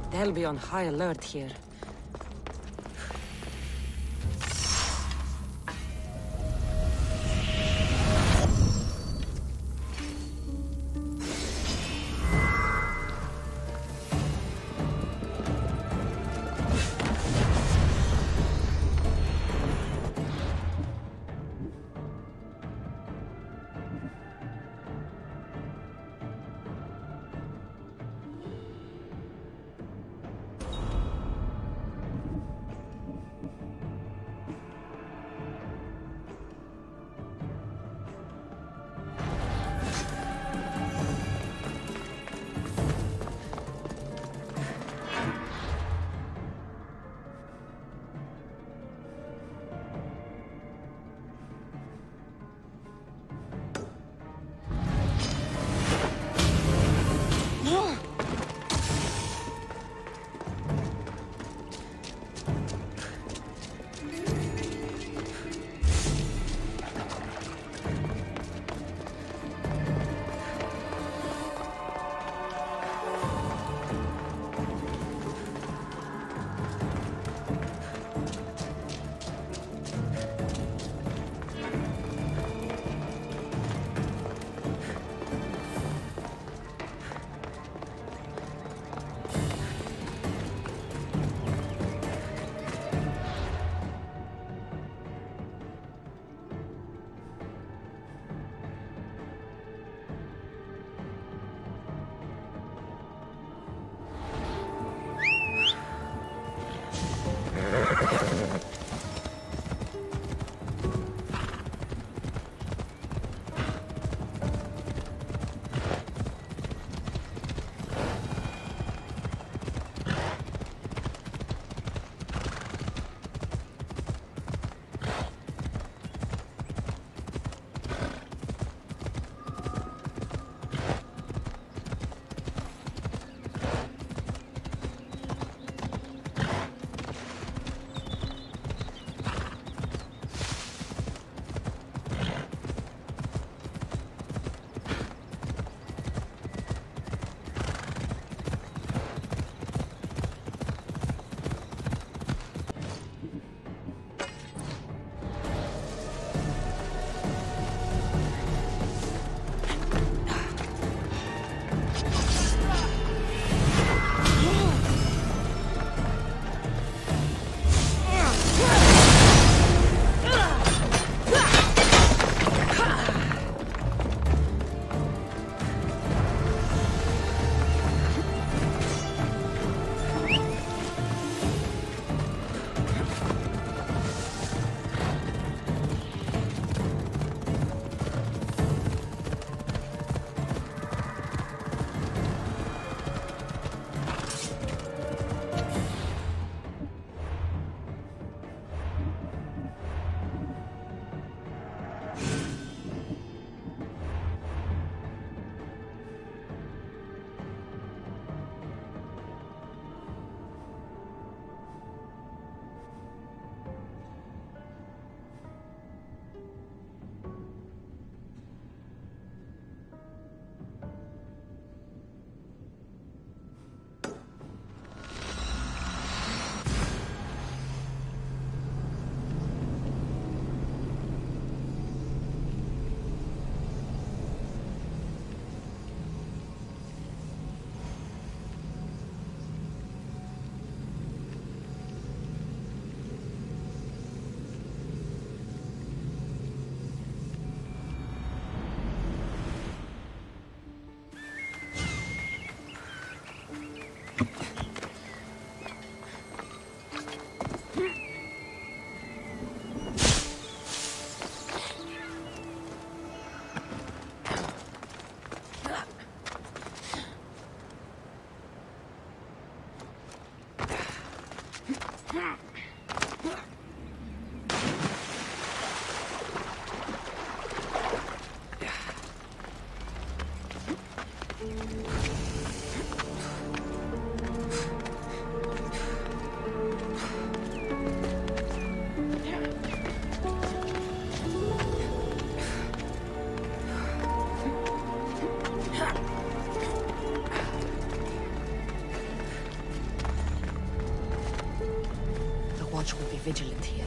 They'll be on high alert here. Watch will be vigilant here.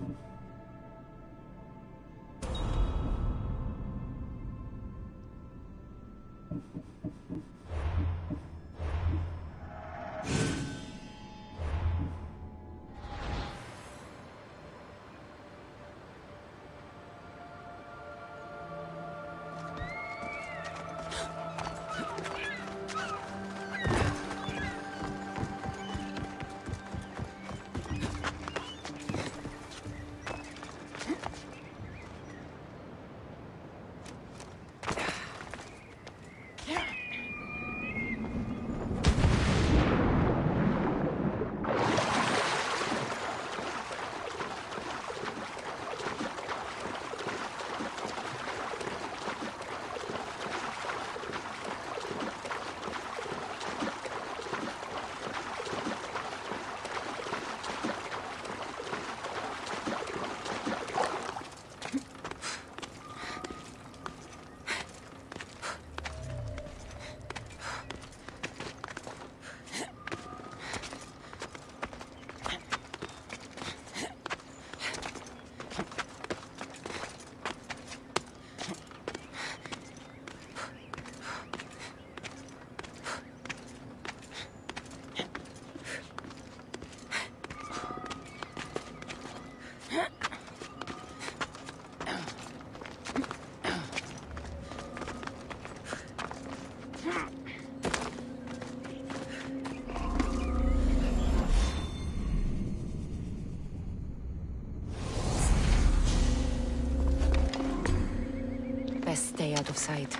Best stay out of sight.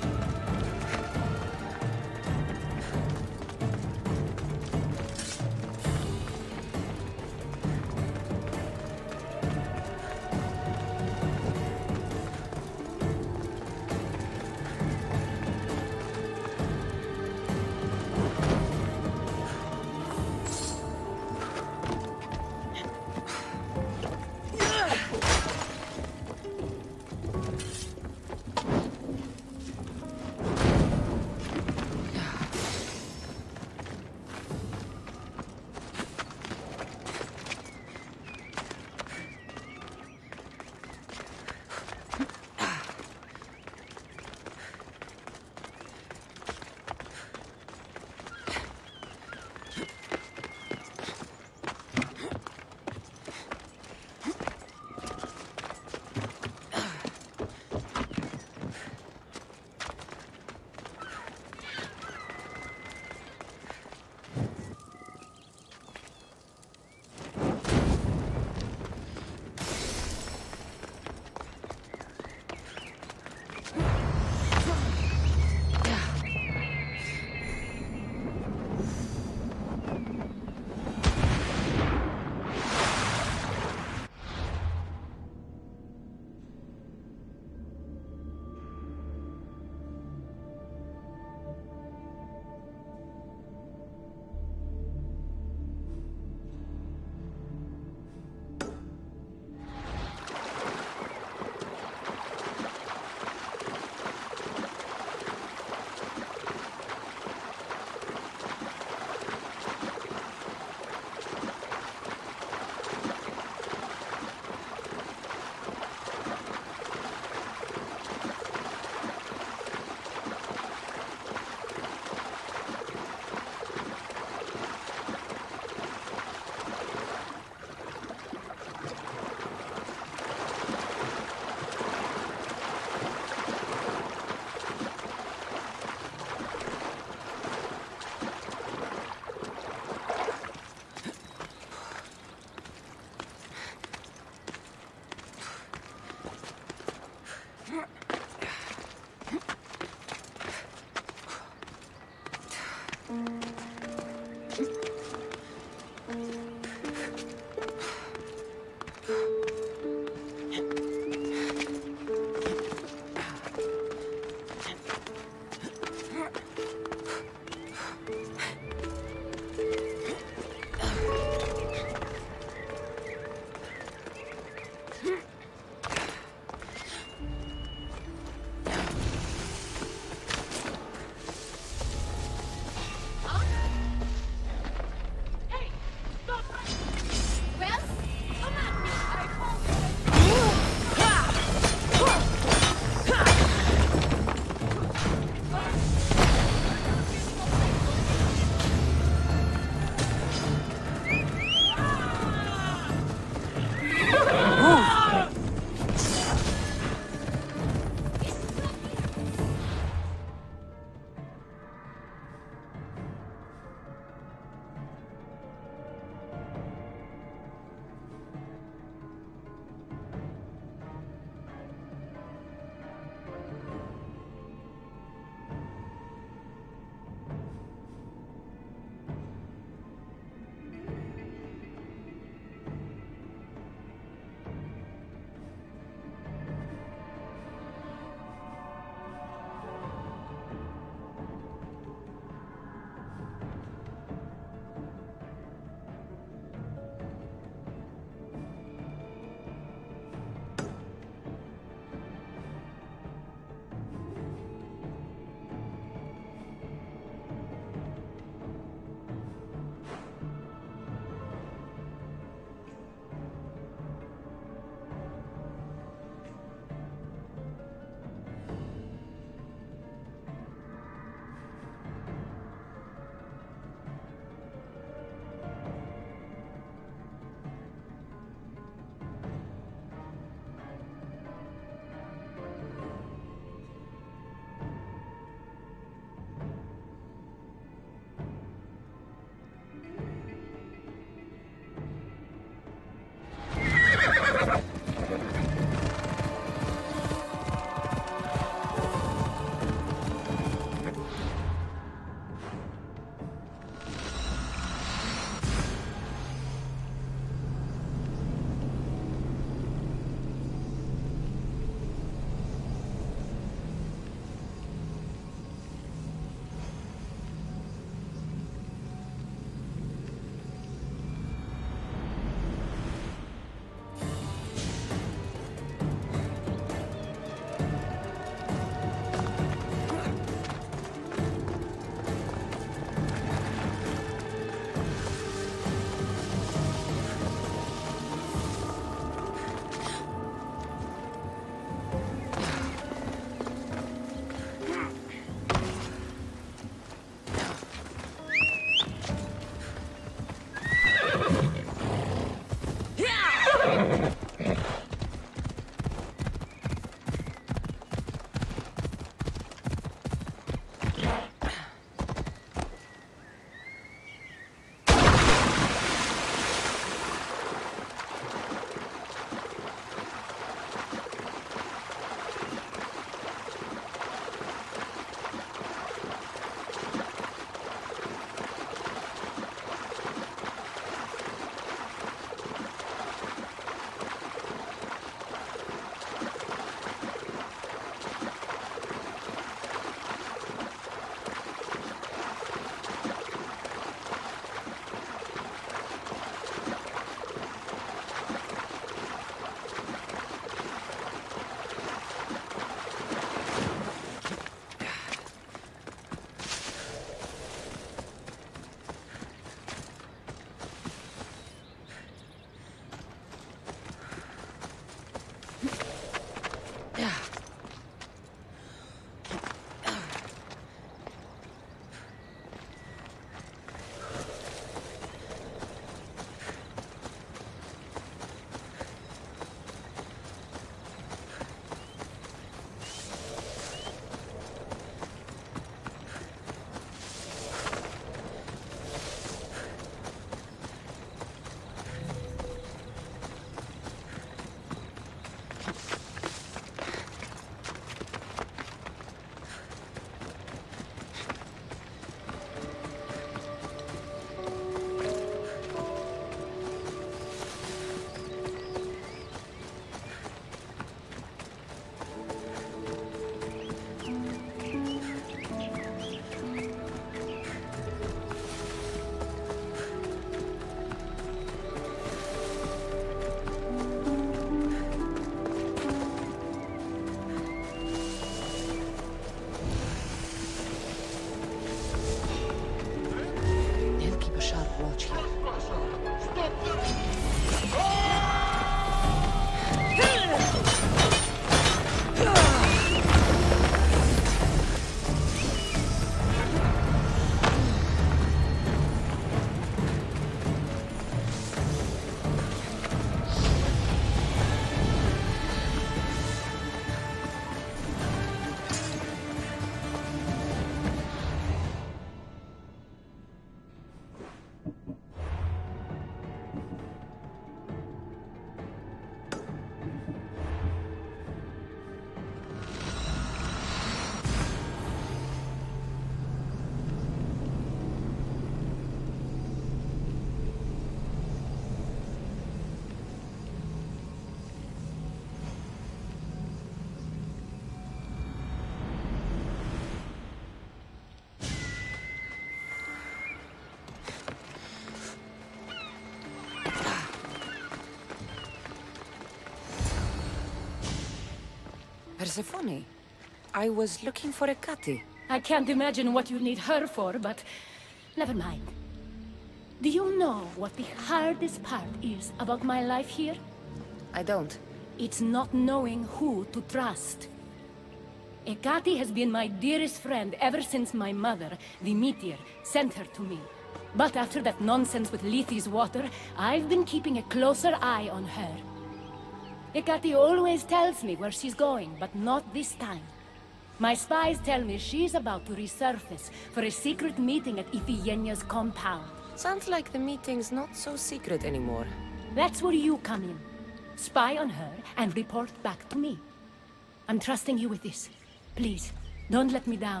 Persephone, I was looking for Hecate. I can't imagine what you need her for, but never mind. Do you know what the hardest part is about my life here? I don't. It's not knowing who to trust. Hecate has been my dearest friend ever since my mother, the meteor, sent her to me. But after that nonsense with Lethe's water, I've been keeping a closer eye on her. Hecate always tells me where she's going, but not this time. My spies tell me she's about to resurface for a secret meeting at Iphigenia's compound. Sounds like the meeting's not so secret anymore. That's where you come in. Spy on her and report back to me. I'm trusting you with this. Please, don't let me down.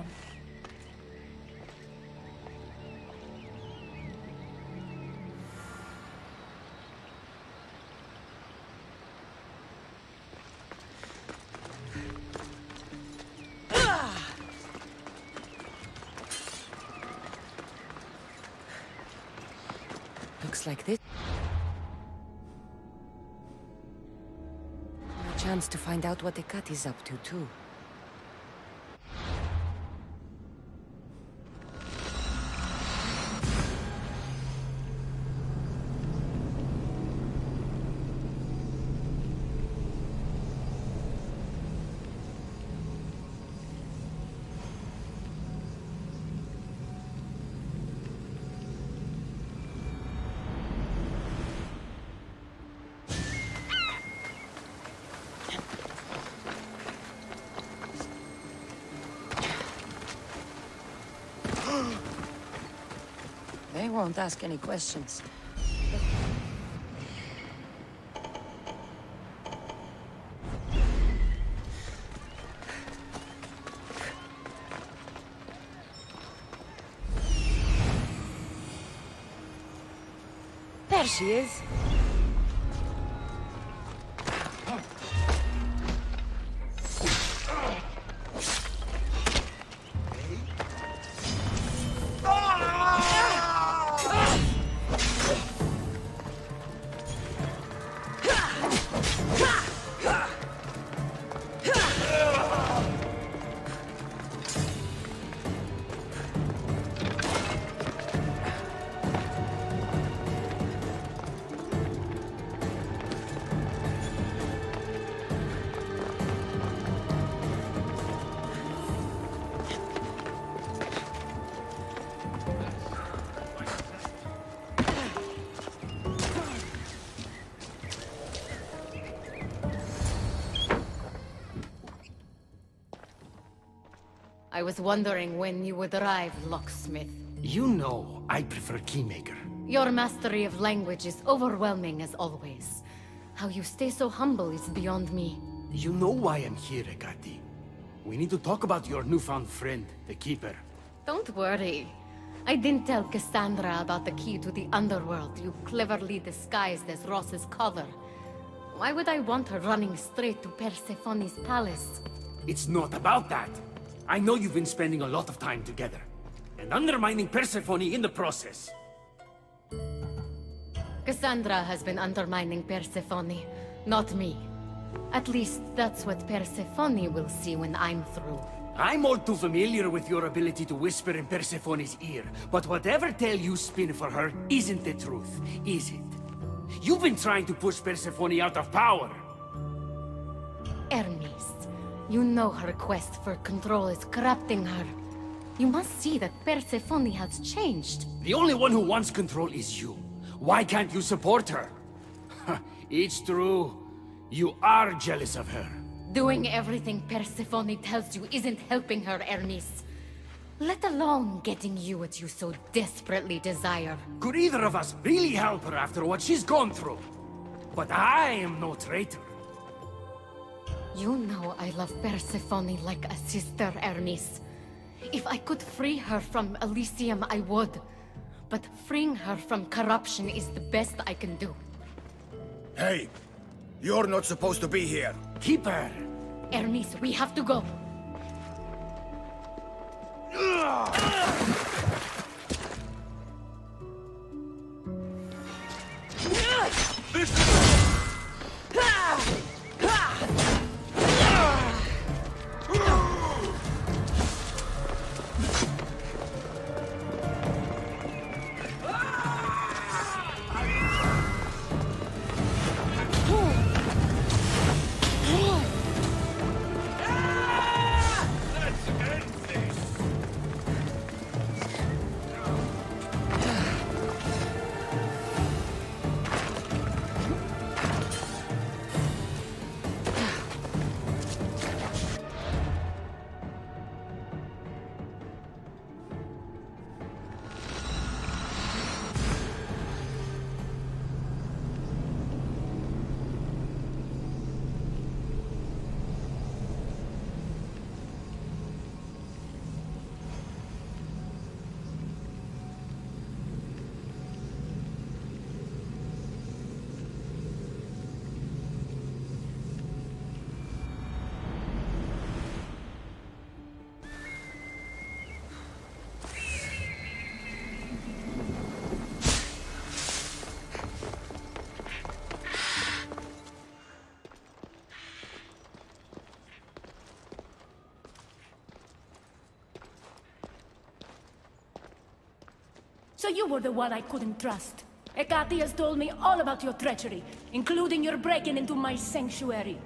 Looks like this. A chance to find out what Hecate's up to, too. They won't ask any questions. There she is. I was wondering when you would arrive, locksmith. You know, I prefer Keymaker. Your mastery of language is overwhelming as always. How you stay so humble is beyond me. You know why I'm here, Hecate. We need to talk about your newfound friend, the Keeper. Don't worry. I didn't tell Cassandra about the key to the underworld you cleverly disguised as Ross's cover. Why would I want her running straight to Persephone's palace? It's not about that. I know you've been spending a lot of time together, and undermining Persephone in the process. Cassandra has been undermining Persephone, not me. At least that's what Persephone will see when I'm through. I'm all too familiar with your ability to whisper in Persephone's ear, but whatever tale you spin for her isn't the truth, is it? You've been trying to push Persephone out of power. Hermes, you know her quest for control is corrupting her. You must see that Persephone has changed. The only one who wants control is you. Why can't you support her? It's true. You are jealous of her. Doing everything Persephone tells you isn't helping her, Hermes. Let alone getting you what you so desperately desire. Could either of us really help her after what she's gone through? But I am no traitor. You know I love Persephone like a sister, Hermes. If I could free her from Elysium, I would. But freeing her from corruption is the best I can do. Hey! You're not supposed to be here! Keeper! Hermes, we have to go. So you were the one I couldn't trust. Hecate has told me all about your treachery, including your breaking into my sanctuary.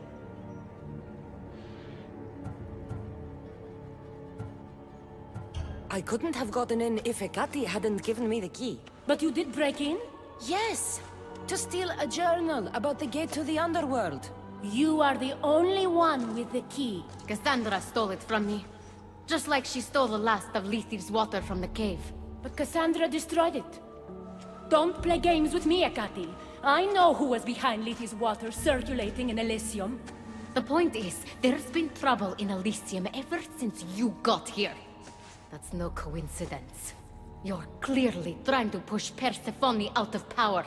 I couldn't have gotten in if Hecate hadn't given me the key. But you did break in? Yes! To steal a journal about the gate to the underworld. You are the only one with the key. Cassandra stole it from me. Just like she stole the last of Lethi's water from the cave. But Cassandra destroyed it. Don't play games with me, Hecate. I know who was behind Lethi's water circulating in Elysium. The point is, there's been trouble in Elysium ever since you got here. That's no coincidence. You're clearly trying to push Persephone out of power.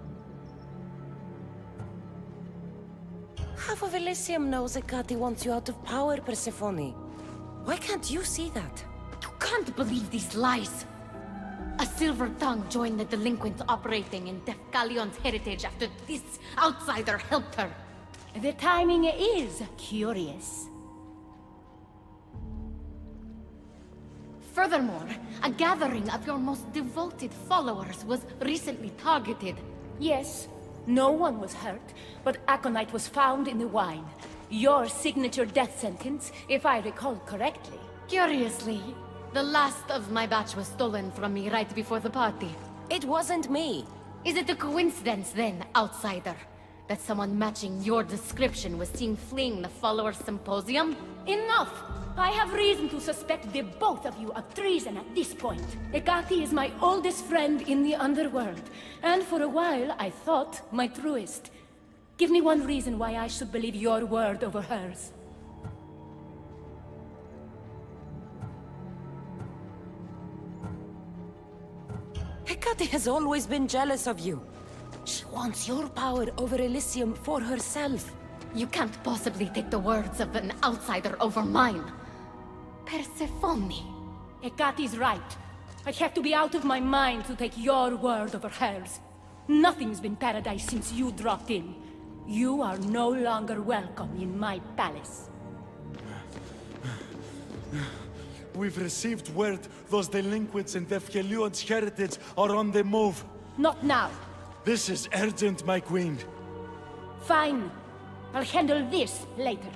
Half of Elysium knows Hecate wants you out of power, Persephone. Why can't you see that? You can't believe these lies! A silver tongue joined the delinquents operating in Defcalion's heritage after this outsider helped her. The timing is curious. Furthermore, a gathering of your most devoted followers was recently targeted. Yes, no one was hurt, but aconite was found in the wine. Your signature death sentence, if I recall correctly. Curiously, the last of my batch was stolen from me right before the party. It wasn't me. Is it a coincidence then, outsider, that someone matching your description was seen fleeing the followers' symposium? Enough! I have reason to suspect the both of you of treason at this point. Hecate is my oldest friend in the underworld, and for a while I thought my truest. Give me one reason why I should believe your word over hers. Hecate has always been jealous of you. She wants your power over Elysium for herself. You can't possibly take the words of an outsider over mine. Persephone. Hecate's right. I have to be out of my mind to take your word over hers. Nothing's been paradise since you dropped in. You are no longer welcome in my palace. We've received word those delinquents in Defkelion's heritage are on the move. Not now. This is urgent, my queen. Fine. I'll handle this later.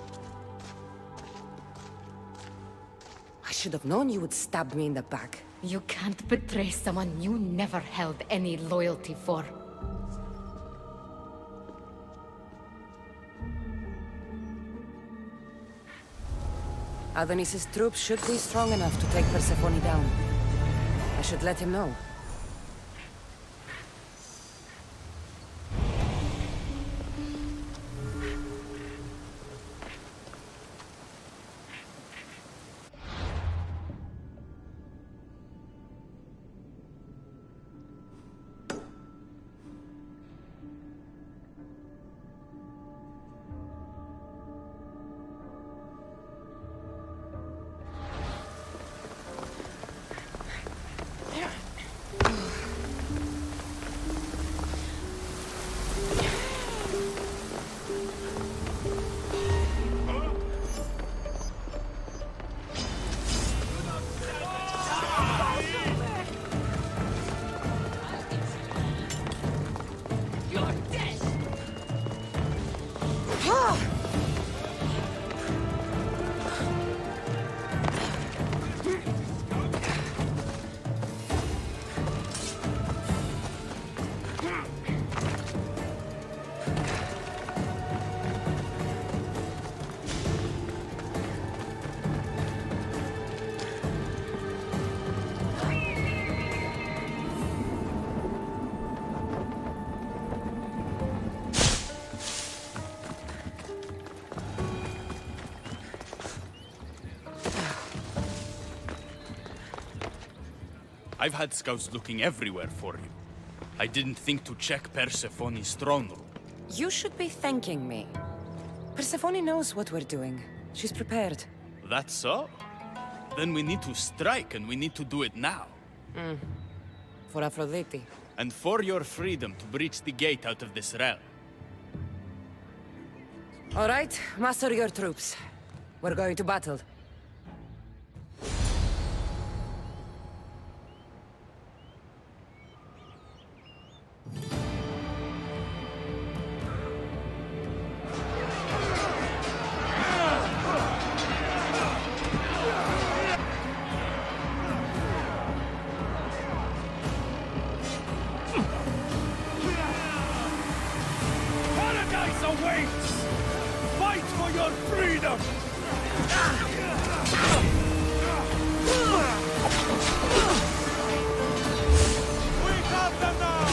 I should have known you would stab me in the back. You can't betray someone you never held any loyalty for. Adonis's troops should be strong enough to take Persephone down. I should let him know. I've had scouts looking everywhere for you. I didn't think to check Persephone's throne room. You should be thanking me. Persephone knows what we're doing. She's prepared. That's so? Then we need to strike, and we need to do it now. For Aphrodite. And for your freedom to breach the gate out of this realm. All right, muster your troops. We're going to battle. your freedom! We have them now!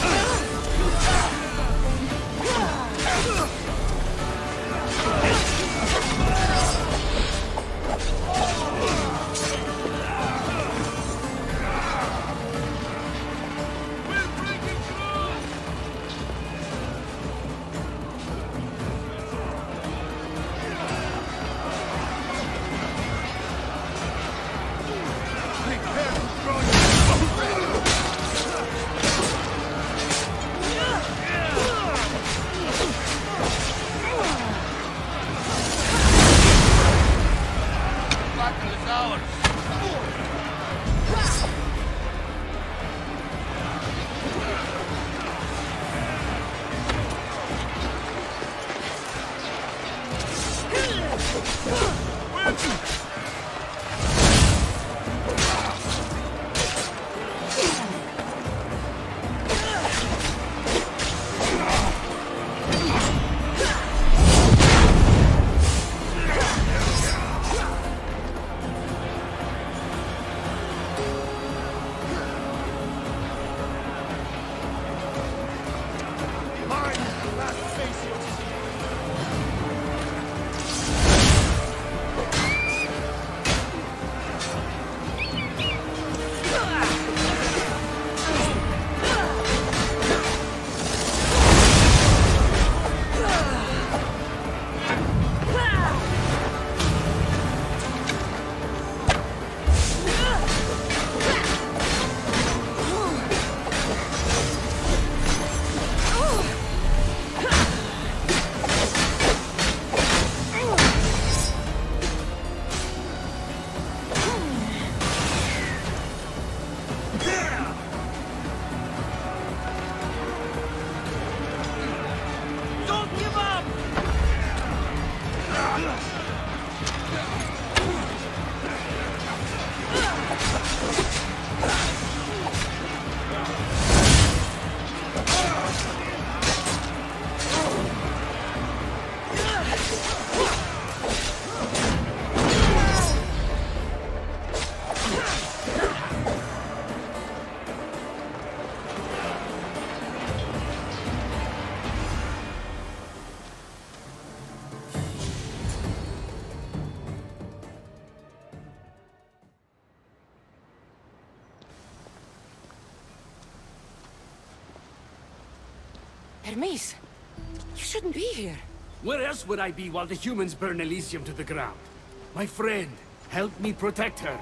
Hermes, you shouldn't be here. Where else would I be while the humans burn Elysium to the ground? My friend, help me protect her.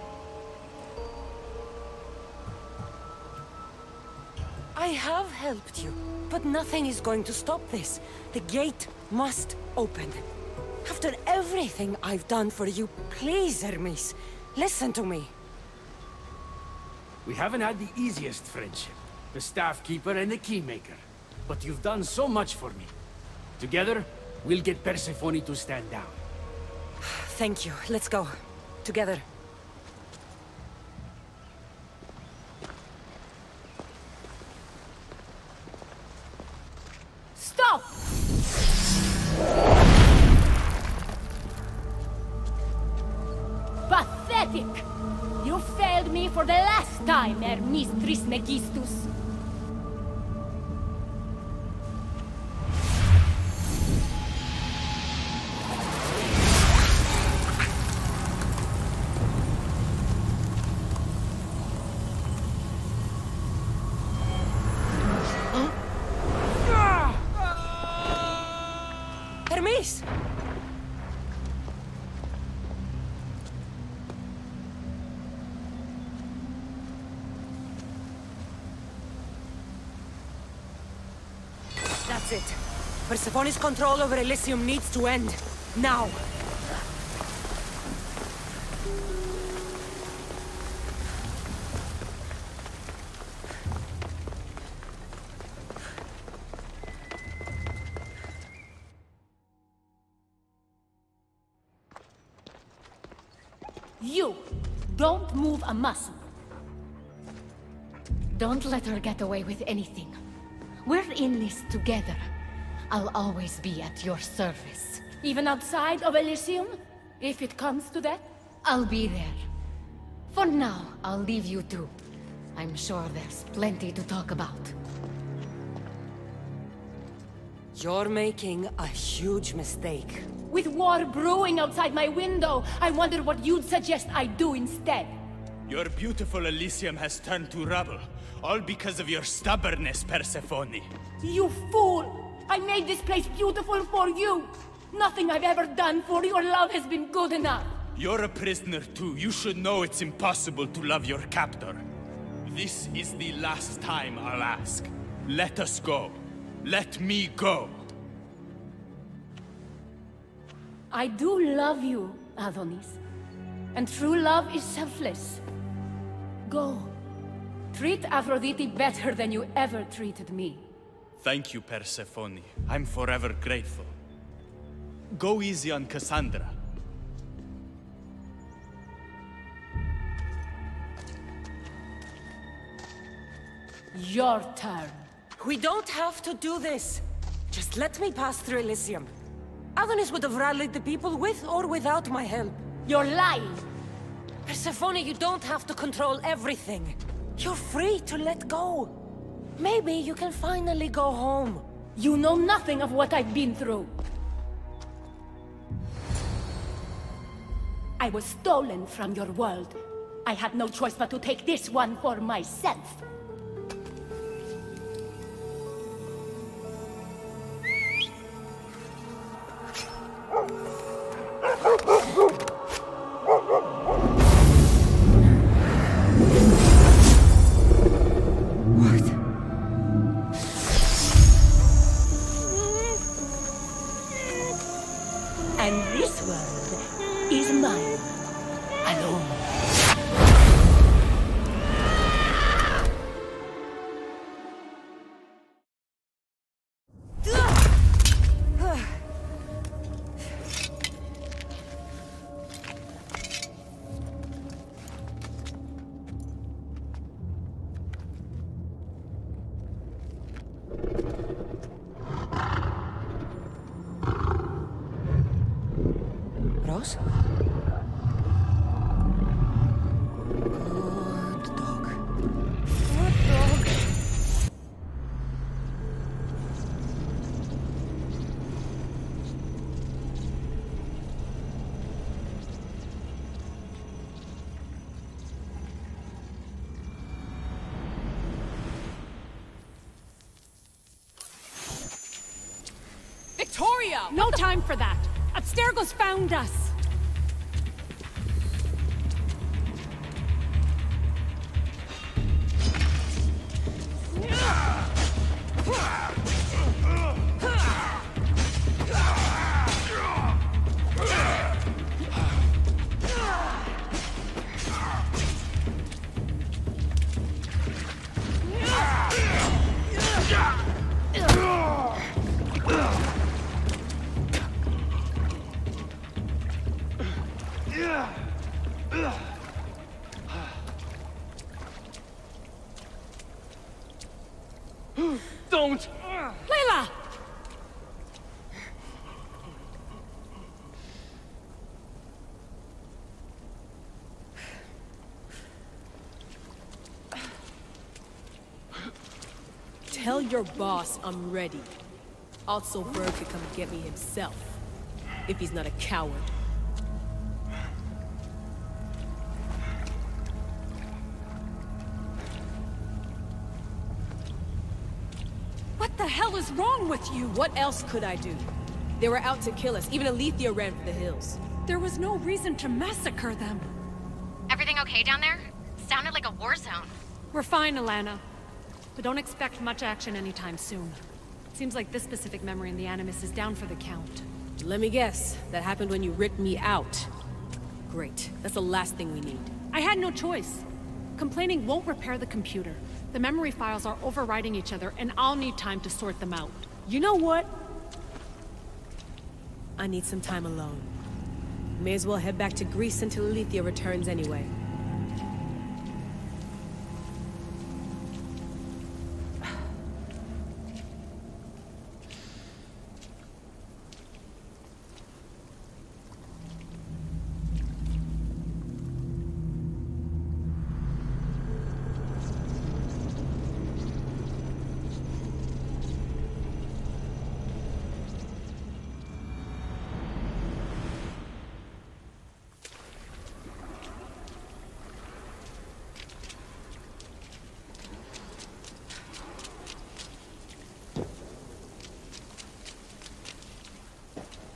I have helped you, but nothing is going to stop this. The gate must open. After everything I've done for you, please, Hermes, listen to me. We haven't had the easiest friendship. The Staff Keeper and the Keymaker. But you've done so much for me. Together, we'll get Persephone to stand down. Thank you. Let's go. Together. Stop! Pathetic! You failed me for the last time, Hermes Trismegistus. Hermes! That's it. Persephone's control over Elysium needs to end. Now! You! Don't move a muscle. Don't let her get away with anything. We're in this together. I'll always be at your service. Even outside of Elysium? If it comes to that? I'll be there. For now, I'll leave you two. I'm sure there's plenty to talk about. You're making a huge mistake. With war brewing outside my window, I wonder what you'd suggest I do instead. Your beautiful Elysium has turned to rubble, all because of your stubbornness, Persephone. You fool! I made this place beautiful for you! Nothing I've ever done for your love has been good enough! You're a prisoner too. You should know it's impossible to love your captor. This is the last time I'll ask. Let us go. Let me go. I do love you, Adonis. And true love is selfless. Go. Treat Aphrodite better than you ever treated me. Thank you, Persephone. I'm forever grateful. Go easy on Cassandra. Your turn. We don't have to do this. Just let me pass through Elysium. Adonis would have rallied the people with or without my help. You're lying. Persephone, you don't have to control everything. You're free to let go. Maybe you can finally go home. You know nothing of what I've been through. I was stolen from your world. I had no choice but to take this one for myself. And this world is mine, alone. Rose? Good dog. Good dog. Victoria! No time for that! Abstergo's found us! Don't! Layla! Tell your boss I'm ready. Also, Bird could come get me himself, if he's not a coward. What the hell is wrong with you? What else could I do? They were out to kill us. Even Alethea ran for the hills. There was no reason to massacre them. Everything okay down there? Sounded like a war zone. We're fine, Alana. But don't expect much action anytime soon. Seems like this specific memory in the Animus is down for the count. Let me guess. That happened when you ripped me out. Great. That's the last thing we need. I had no choice. Complaining won't repair the computer. The memory files are overriding each other, and I'll need time to sort them out. You know what? I need some time alone. May as well head back to Greece until Alethea returns anyway.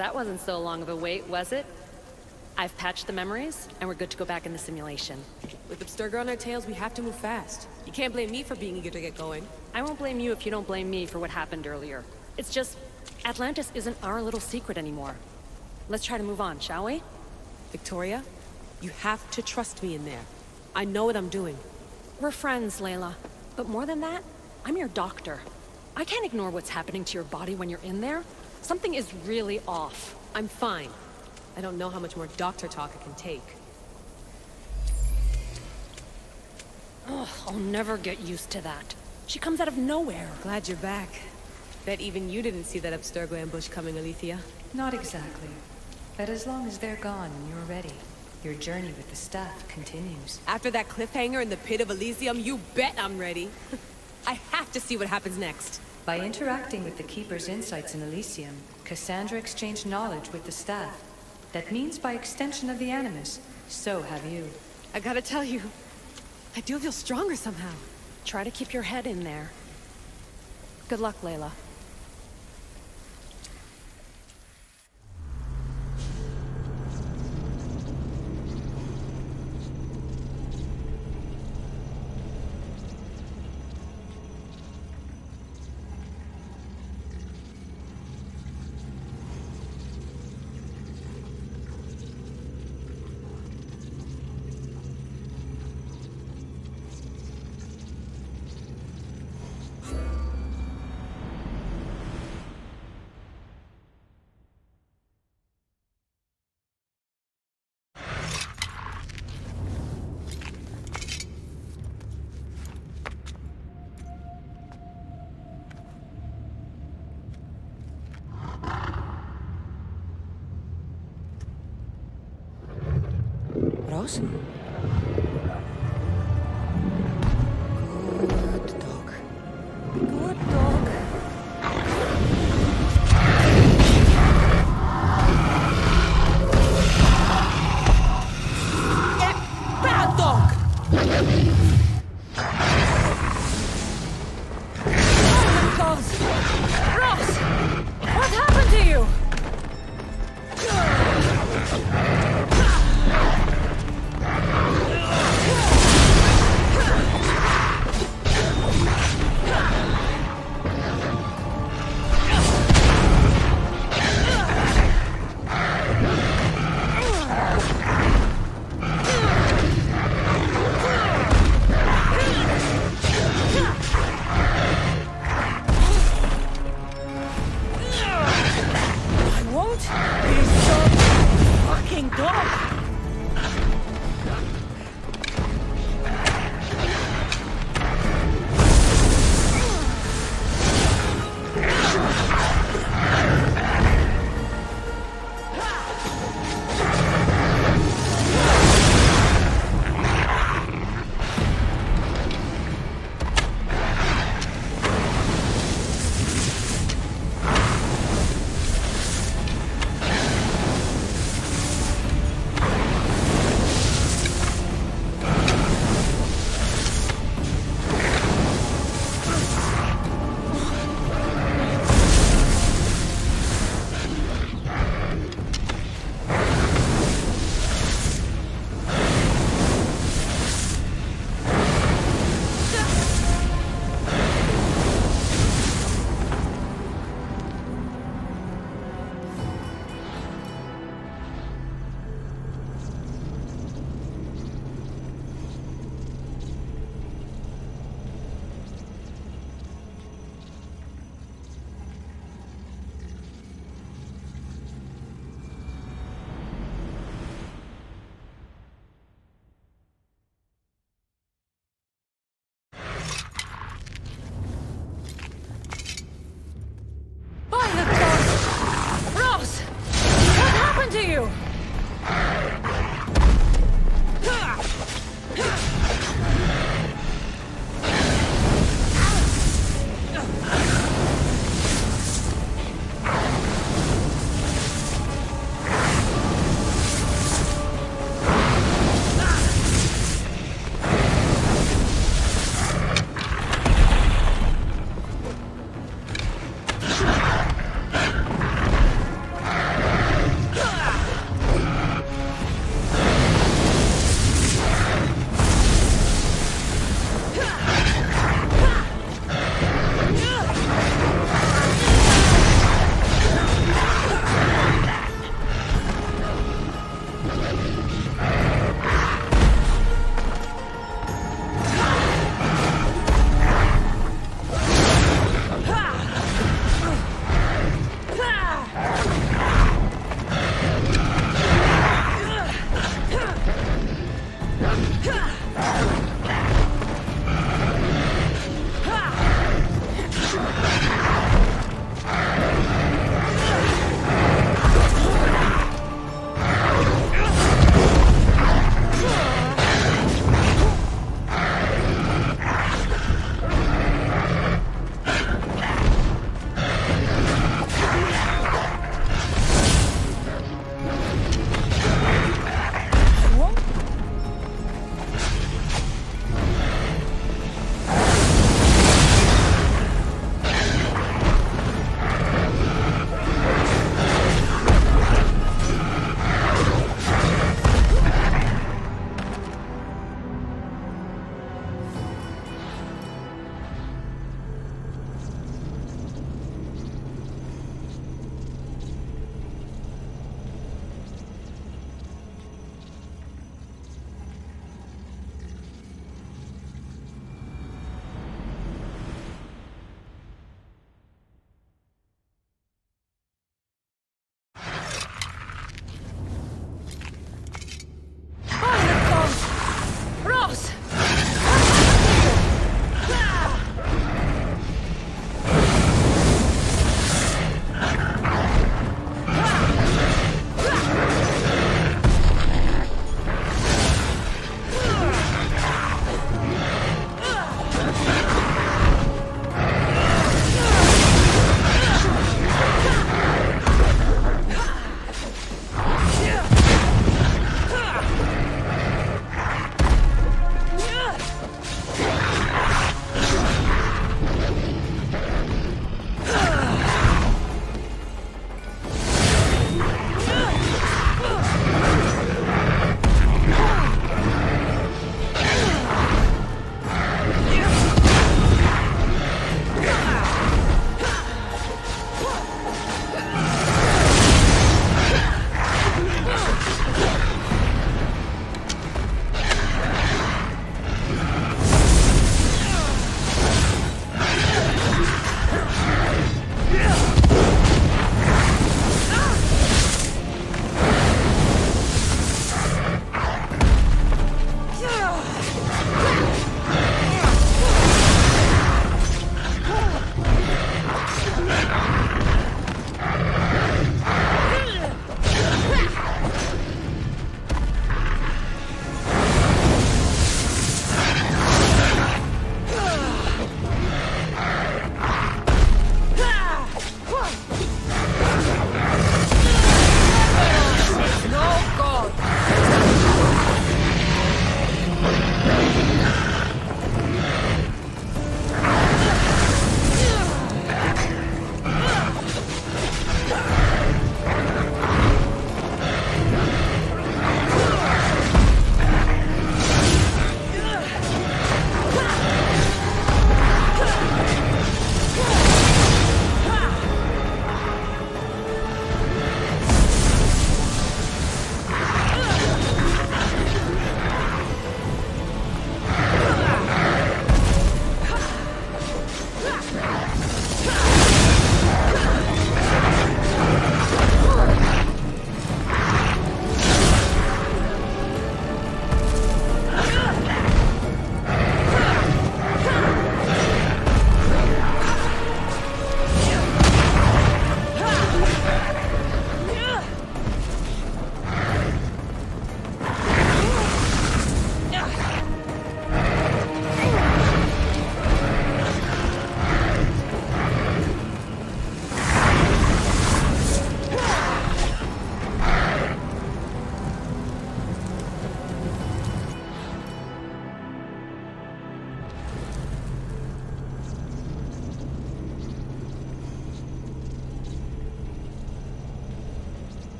That wasn't so long of a wait, was it? I've patched the memories, and we're good to go back in the simulation. With Abstergo on our tails, we have to move fast. You can't blame me for being eager to get going. I won't blame you if you don't blame me for what happened earlier. It's just, Atlantis isn't our little secret anymore. Let's try to move on, shall we? Victoria, you have to trust me in there. I know what I'm doing. We're friends, Layla. But more than that, I'm your doctor. I can't ignore what's happening to your body when you're in there. Something is really off. I'm fine. I don't know how much more doctor talk I can take. Ugh, I'll never get used to that. She comes out of nowhere. Glad you're back. Bet even you didn't see that Abstergo ambush coming, Alethea. Not exactly. But as long as they're gone and you're ready, your journey with the staff continues. After that cliffhanger in the pit of Elysium, you bet I'm ready. I have to see what happens next. By interacting with the Keeper's insights in Elysium, Cassandra exchanged knowledge with the staff. That means by extension of the Animus, so have you. I gotta tell you, I do feel stronger somehow. Try to keep your head in there. Good luck, Layla. Rose?